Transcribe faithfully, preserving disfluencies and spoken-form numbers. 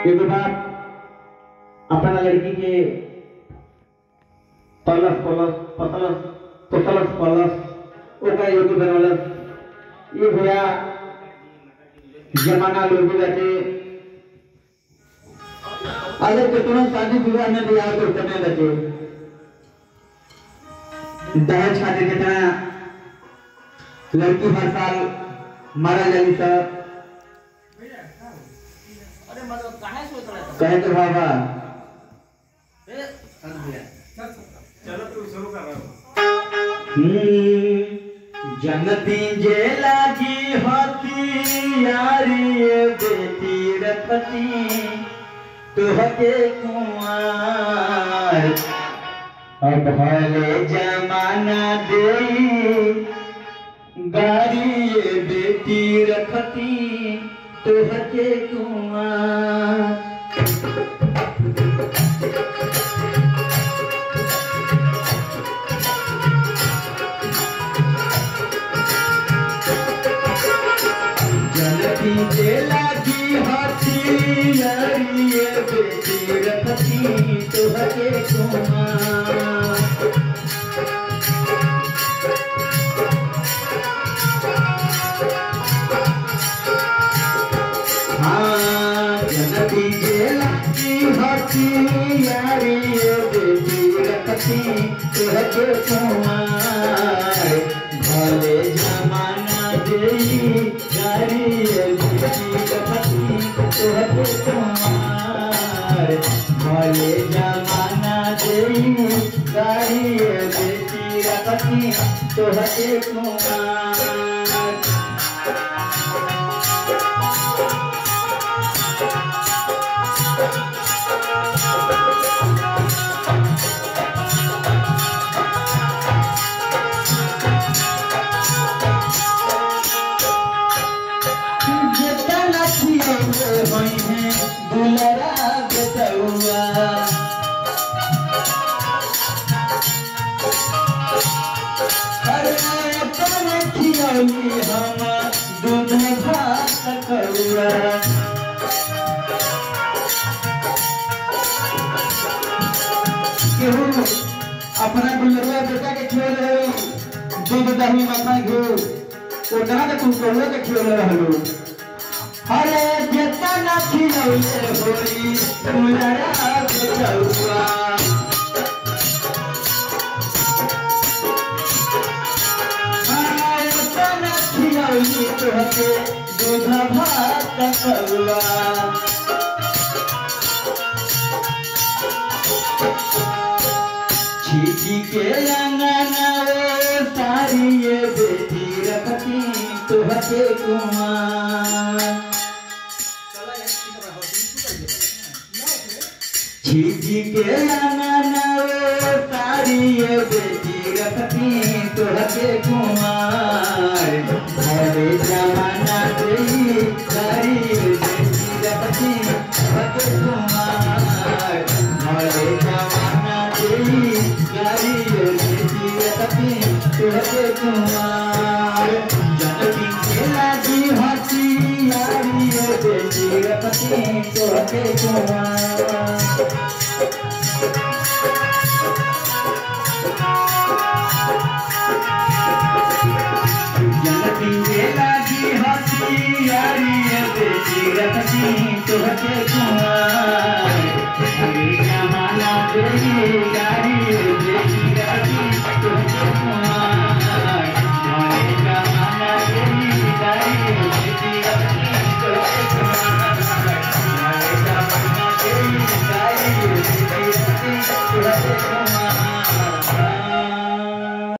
एगो बाप अपना लड़की के पलस पलस पतलस पतलस पलस ओका योग्य बनवलस। ये भैया जमाना लोग जाते अगर कितना शादी विवाह में भी आगे करने लगे दहेज खातिर कितना लड़की हर साल मारा जाती सब कहे तो बाबा चलो तू शुरू कर रहा जनती जे लागी होती यारी ये बेटी रखती तुहके कुमार अब भले जमाना दे गाड़ी ये बेटी रखती तुहके कुमार। जनती जे लागी हाथी यारी ये बेटी रखती तुहके कुमार। हाँ जनती जे लागी हाथी यारी ये बेटी रखती तुहके कुमार। भले जमाना देई गाड़ी ये बेटी रखती तुहके कुमार। भले जमाना देई गाड़ी ये बेटी रखती तुहके कुमार। दुलरा बेटुआ अरे अपन खियौली हम दूध भात करुआ। केहू अपना दुलरुआ बेटा के खियौल रहे दूध दही मक्खन घी ओकरा के तुम करुआ के खियौल रहलू। अरे जितना खिलौले होई दुलरा बेटुआ अरे जितना खिलौली तुहके दूध भात करुआ। छीटी के अंगना रे सारी ये बेटी रखती तुहके कुमार। छीटी के अंगना रे सारी ये बेटी रखती तुहके कुमार। भले जमाना देई गाड़ी ये बेटी रखती तुहके कुमार। भले जमाना देई गाड़ी ये बेटी रखती तुहके कुमार। जनती जे लागी हाथी यारी ये बेटी रखती तुहके कुमार। जनती जे लागी हाथी यारी ये बेटी रखती तुहके कुमार।